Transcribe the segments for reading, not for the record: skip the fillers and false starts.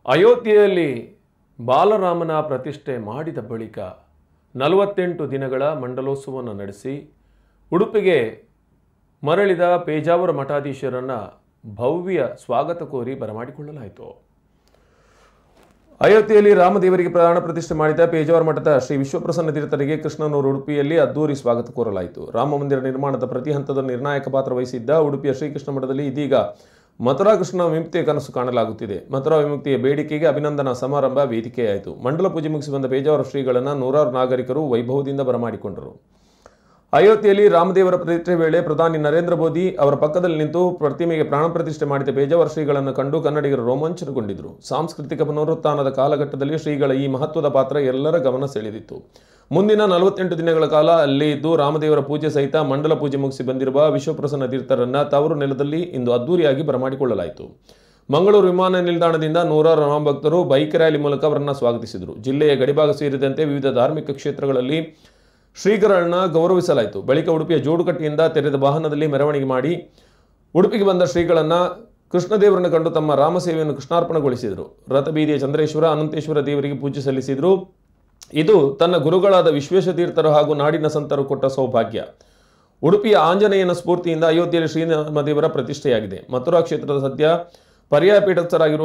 ಅಯೋಧ್ಯೆಯಲ್ಲಿ ಬಾಲರಾಮನ ಪ್ರತಿಷ್ಠೆ ಮಾಡಿದ ಬಳಿಕ 48 ದಿನಗಳ ಮಂಡಲೋತ್ಸವವನ್ನು ನಡೆಸಿ ಉಡುಪಿಗೆ ಮರಳಿದ ಪೇಜಾವರ ಮಠಾಧೀಶರನ್ನು ಭವ್ಯ ಸ್ವಾಗತ ಕೋರಿ ಬರಮಾಡಿಕೊಳ್ಳಲಾಯಿತು. ಅಯೋಧ್ಯೆಯಲ್ಲಿ ರಾಮದೇವರಿಗೆ ಪ್ರಾಣ ಪ್ರತಿಷ್ಠೆ ಮಾಡಿದ ಪೇಜಾವರ ಮಠದ ಶ್ರೀ ವಿಶ್ವಪ್ರಸನ್ನ ತೀರ್ಥರಿಗೆ ಕೃಷ್ಣನೂರು ಉಡುಪಿಯಲ್ಲಿ ಅದ್ದೂರಿ ಸ್ವಾಗತ ಕೋರಲಾಯಿತು. ರಾಮ ಮಂದಿರ ನಿರ್ಮಾಣದ ಪ್ರತಿ ಹಂತದ ನಿರ್ಣಾಯಕ ಪಾತ್ರ ವಹಿಸಿದ್ದ ಉಡುಪಿಯ ಶ್ರೀಕೃಷ್ಣ ಮಠದಲ್ಲಿ ಇದೀಗ ಮಥುರಾ ಕೃಷ್ಣ ವಿಮುಕ್ತಿಯ ಕನಸು ಕಾಣಲಾಗುತ್ತಿದೆ. ಮಥುರಾ ವಿಮುಕ್ತಿಯ ಬೇಡಿಕೆಗೆ ಅಭಿನಂದನಾ ಸಮಾರಂಭ ವೇದಿಕೆಯಾಯಿತು. ಮಂಡಲ ಪೂಜೆ ಮುಗಿಸಿ ಬಂದ ಪೇಜಾವರ ಶ್ರೀಗಳನ್ನು ನೂರಾರು ನಾಗರಿಕರು ವೈಭವದಿಂದ ಬರಮಾಡಿಕೊಂಡರು. ಅಯೋಧ್ಯೆಯಲ್ಲಿ ರಾಮದೇವರ ಪ್ರತಿಷ್ಠೆ ವೇಳೆ ಪ್ರಧಾನಿ ನರೇಂದ್ರ ಮೋದಿ ಅವರ ಪಕ್ಕದಲ್ಲಿ ನಿಂತು ಪ್ರತಿಮೆಗೆ ಪ್ರಾಣ ಪ್ರತಿಷ್ಠೆ ಮಾಡಿದ ಪೇಜಾವರ ಶ್ರೀಗಳನ್ನು ಕಂಡು ಕನ್ನಡಿಗರು ರೋಮಾಂಚನಗೊಂಡಿದ್ದರು. ಸಾಂಸ್ಕೃತಿಕ ಪುನರುತ್ಥಾನದ ಕಾಲಘಟ್ಟದಲ್ಲಿ ಶ್ರೀಗಳ ಈ ಮಹತ್ವದ ಪಾತ್ರ ಎಲ್ಲರ ಗಮನ ಸೆಳೆದಿತ್ತು. ಮುಂದಿನ 48 ದಿನಗಳ ಕಾಲ ಅಲ್ಲೇ ಇದ್ದು ರಾಮದೇವರ ಪೂಜೆ ಸಹಿತ ಮಂಡಲ ಪೂಜೆ ಮುಗಿಸಿ ಬಂದಿರುವ ವಿಶ್ವಪ್ರಸನ್ನ ತೀರ್ಥರನ್ನ ತವರು ನೆಲದಲ್ಲಿ ಇಂದು ಅದ್ದೂರಿಯಾಗಿ ಬರಮಾಡಿಕೊಳ್ಳಲಾಯಿತು. ಮಂಗಳೂರು ವಿಮಾನ ನಿಲ್ದಾಣದಿಂದ ನೂರಾರು ರಾಮಭಕ್ತರು ಬೈಕ್ ರ್ಯಾಲಿ ಮೂಲಕ ಅವರನ್ನು ಸ್ವಾಗತಿಸಿದರು. ಜಿಲ್ಲೆಯ ಗಡಿಭಾಗ ಸೇರಿದಂತೆ ವಿವಿಧ ಧಾರ್ಮಿಕ ಕ್ಷೇತ್ರಗಳಲ್ಲಿ ಶ್ರೀಗಳನ್ನ ಗೌರವಿಸಲಾಯಿತು. ಬಳಿಕ ಉಡುಪಿಯ ಜೋಡುಕಟ್ಟಿಯಿಂದ ತೆರೆದ ವಾಹನದಲ್ಲಿ ಮೆರವಣಿಗೆ ಮಾಡಿ ಉಡುಪಿಗೆ ಬಂದ ಶ್ರೀಗಳನ್ನ ಕೃಷ್ಣದೇವರನ್ನು ಕಂಡು ತಮ್ಮ ರಾಮಸೇವೆಯನ್ನು ಕೃಷ್ಣಾರ್ಪಣೆಗೊಳಿಸಿದರು. ರಥಬೀದಿಯ ಚಂದ್ರೇಶ್ವರ ಅನಂತೇಶ್ವರ ದೇವರಿಗೆ ಪೂಜೆ ಸಲ್ಲಿಸಿದರು. ಇದು ತನ್ನ ಗುರುಗಳಾದ ವಿಶ್ವೇಶತೀರ್ಥರು ಹಾಗೂ ನಾಡಿನ ಸಂತರು ಕೊಟ್ಟ ಸೌಭಾಗ್ಯ. ಉಡುಪಿಯ ಆಂಜನೇಯನ ಸ್ಫೂರ್ತಿಯಿಂದ ಅಯೋಧ್ಯೆಯಲ್ಲಿ ಶ್ರೀರಾಮದೇವರ ಪ್ರತಿಷ್ಠೆಯಾಗಿದೆ. ಮಥುರಾ ಕ್ಷೇತ್ರದ ಸದ್ಯ ಪರ್ಯಾಯ ಪೀಠಸ್ಥರಾಗಿರುವ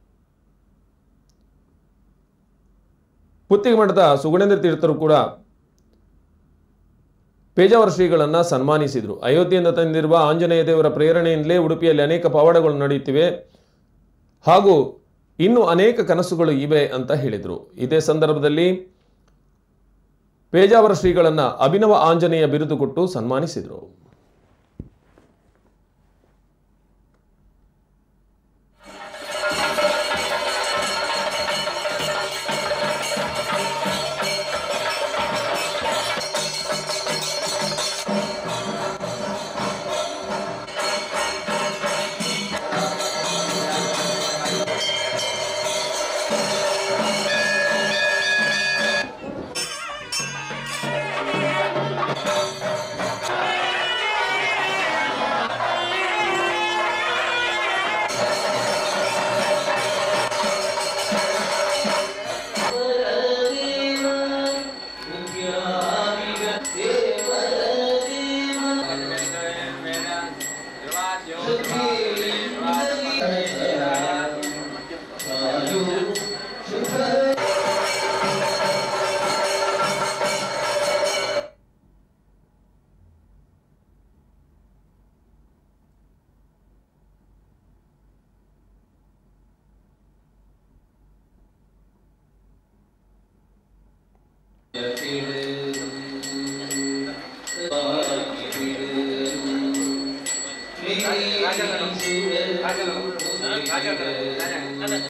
ಪುತ್ತಿಗೆ ಮಠದ ಸುಗುಣೇಂದ್ರ ತೀರ್ಥರು ಕೂಡ ಪೇಜಾವರ ಶ್ರೀಗಳನ್ನು ಸನ್ಮಾನಿಸಿದರು. ಅಯೋಧ್ಯೆಯಿಂದ ತಂದಿರುವ ಆಂಜನೇಯ ದೇವರ ಪ್ರೇರಣೆಯಿಂದಲೇ ಉಡುಪಿಯಲ್ಲಿ ಅನೇಕ ಪವಾಡಗಳು ನಡೆಯುತ್ತಿವೆ ಹಾಗೂ ಇನ್ನೂ ಅನೇಕ ಕನಸುಗಳು ಇವೆ ಅಂತ ಹೇಳಿದರು. ಇದೇ ಸಂದರ್ಭದಲ್ಲಿ ಪೇಜಾವರ ಶ್ರೀಗಳನ್ನು ಅಭಿನವ ಆಂಜನೇಯ ಬಿರುದು ಕೊಟ್ಟು ಸನ್ಮಾನಿಸಿದರು.